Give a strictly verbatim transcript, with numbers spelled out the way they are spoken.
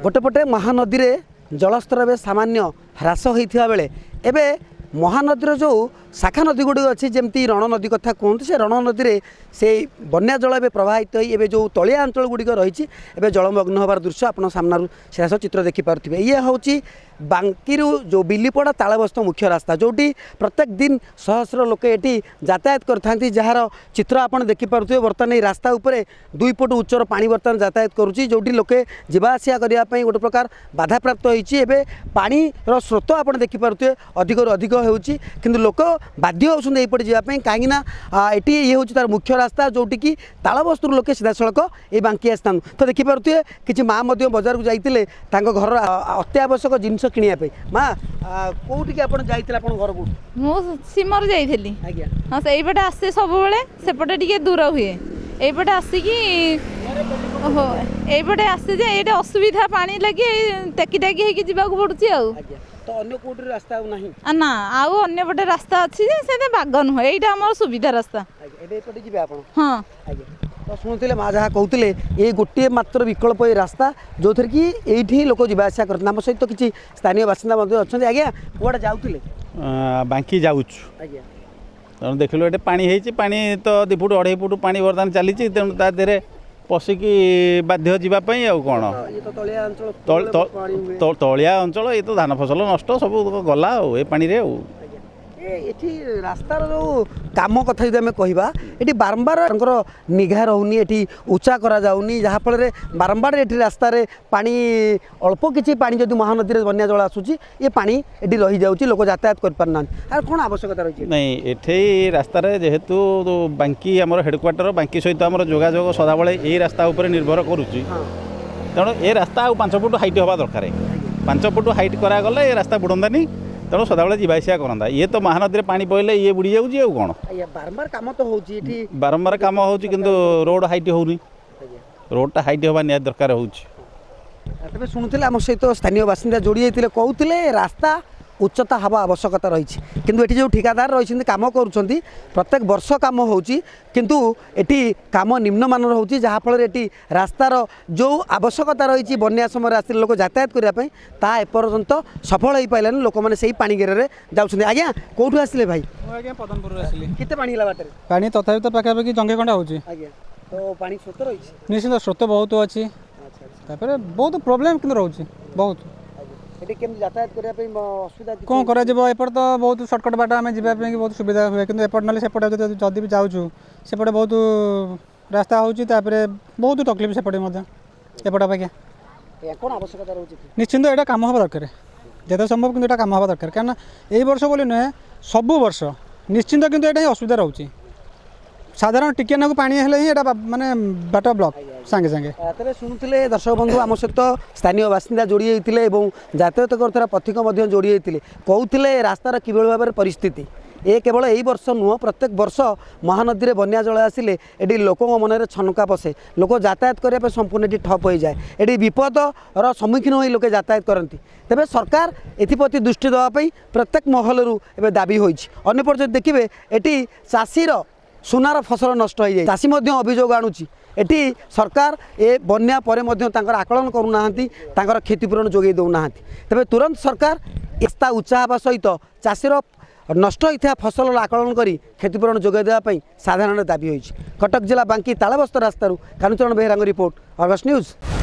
गोटेपटे महानदी रे जलस्तर ए सामान्य ह्रास होता बेले एबे महानदीर जो शाखा नदी गुड़ी अच्छी जमती रण नदी कथा कहते से रण नदी में से बन्या जल ए प्रवाहित हो जो तलिया अंचल गुड़िक रही जलमग्न हबार दृश्य आप सामना शेष चित्र देखिपे ये हूँ बांकी जो बिलीपड़ा तालबस्त मुख्य रास्ता जोटी प्रत्येक दिन सहस्र लोक ये यातायात करते जार चित्र आपड़ देखिपे बर्तमान ये रास्ता उपरे दुई फुट उच्चर पानी बर्तमान यातायात करुँची जोटी लोके जावासिया करने गोटे प्रकार बाधा प्राप्त होती पानी स्रोत आप देखिपे अधिक अधिक होची किंतु लोक बाध्य होते यपटे जावाई कहीं ये ये हूँ तार मुख्य रास्ता जोटि कि तालबस्तु लोके सीधा सड़क ये बांकी आसता तो देखिपे किसी माँ बजार को जाते घर अत्यावश्यक जिनस किणा माँ कौटी आप घर को सीमर जाइली हाँ से आसे सब सेपटे टे दूर हुए यपटे आसिकी यपटे आसे ये असुविधा पानी लगे टेकी टेकी होगा पड़ुची आ तो अन्य कोठी रास्ता नहीं ना आउ अन्य पटे रास्ता अच्छी से बाग नुहे यहाँ आम सुविधा रास्ता हाँ तो शुणुते माँ जहाँ कहते ये गोटे मात्र विकल्प ये रास्ता जो थी कि ये लोक जावासिया करते आम सहित किसी स्थानीय बासिंदा अच्छा आज्ञा कौटे जाऊे बांकी जाऊँ तेणु देख लो ये पानी है पानी तो दु फुट अढ़ाई फुट पानी बर्तमान चली तेणु ता देहरे पशिकी बाध्य जावाई आ कौन तलिया अंचल ये तो धान फसल नष्ट सब गला ये पानी रे ये रास्तार जो काम कथा जो आम कहवा ये बारंबार निघा रोनी ये उच्चा कराऊनी जहाँफल बारंबार ये रास्त पानी अल्प किसी पानी जब महानदी में बन्या जल आसूसी ये पानी ये रही जाऊँगी लोक यातायात कर पारना आर कौन आवश्यकता रही नहीं ये रास्त जेहेतु बांकी आम हेडक्वार्टर बांकी सहित आम जोगाजोग सदाबले यही रास्ता उपर निर्भर करुच्ची तेणु ये रास्ता आ पांच फुट हाइट हवा दरकार पांच फुट हाइट करागले ये रास्ता बुड़ंतानी तेणु सदाबले जावासिया करता ये तो महानदी में पानी पड़े ये बुड़ी जाऊँगी आ कौन बारंबार कम तो हो बारंबार कम हो रोड हाइट होनी रोडटा हाइट हवा निहाती दरकार हो शुणुले आम सहित स्थानीय बासिंदा जोड़ी जाते कहते रास्ता उच्चता हवा आवश्यकता रही किंतु ये जो ठिकादार रही काम कर प्रत्येक वर्ष कम होंतु ये कम निम्नमान होती जहाँफल ये रास्तार जो आवश्यकता रही बन्या समय आस लोक यातायात करने ता एपर्यंत सफल हो पारानी लोक मैंने से पानी घेर जाऊँ आज्ञा कौटू आसिले भाई पदमपुर केते पानी है बाटे पानी तथा तो पाखापाखि जंगे खंडा हो तो पानी स्रोत रही निश्चित स्रोत बहुत अच्छी बहुत प्रोब्लेम कि रोचे बहुत यातायात करने असुविधा कौन कर तो बहुत सर्टकट बाट आम जावाई बहुत सुविधा हुए कि एपट ना सेपटे जदि भी जाऊँ सेपटे बहुत रास्ता होची बहुत तकलीफ सेपटे एपट अपेक्षा कौन आवश्यकता रही निश्चिंत यहाँ कम हवा दरकार जिते संभव कि कम हवा दरकार क्या यही वर्ष बोली नुहे सब वर्ष निश्चिंत किंतु यहाँ असुविधा रोचे साधारण टिके ना पानी है माने बाट ब्लॉक सांगे सांगे तेरे शुणुले दर्शक बंधु आम सहित स्थानीय बासिंदा जोड़ी जाते यातायात कर पथिक जोड़ी जाते कहते रास्तार कि भाव में परिस्थिति ये केवल यही वर्ष नुह प्रत्येक वर्ष महानदी में बन्या जल आसिले ये लोक मन में छनका पशे लोक यातायात करने संपूर्ण ये ठप हो जाए ये विपदर सम्मुखीन हो लोके यातायात करती तेज सरकार एप्रति दृष्टि देवाई प्रत्येक महलू ए दाबी होपटे देखिए ये चाषीर सुनार फसल नष्ट हो जाए चाषी अभियोग आणुची एटी सरकार ए बन्या परे मध्य तांकर आकलन करूना क्षतिपूरण जोगे दौना तेज तुरंत सरकार रास्ता उच्चा हवा सहित चाषीर नष्ट होता फसल आकलन कर क्षतिपूरण जोगे देवाई साधारण दाबी होती कटक जिला बांकी तालबस्त रास्तारू कानुचरण बेहेरा रिपोर्ट अर्गस न्यूज।